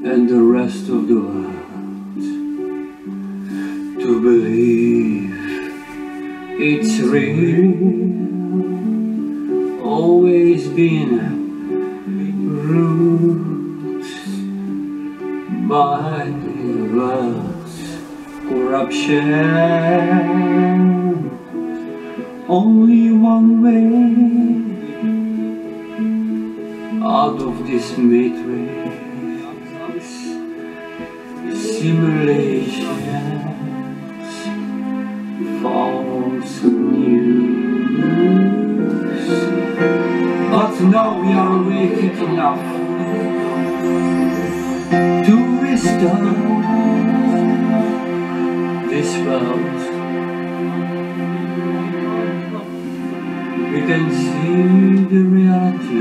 and the rest of the world to believe it's real. Always been ruled by the world's corruption. Only one way out of this matrix, simulations, false news. But now we are awake enough to restart this world. We can see the reality.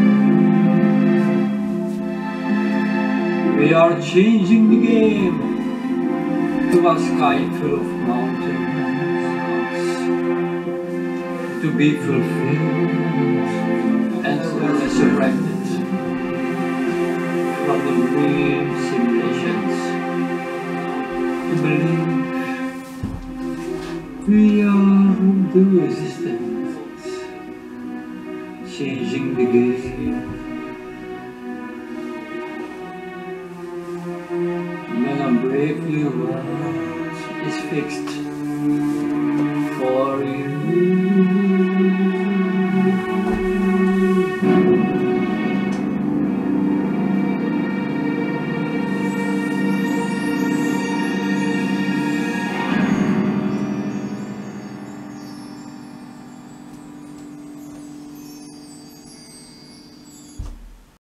We are changing the game to a sky full of mountains, to be fulfilled and resurrected from the real simulations, to believe we are the resistance, changing the game. When a brave new world is fixed,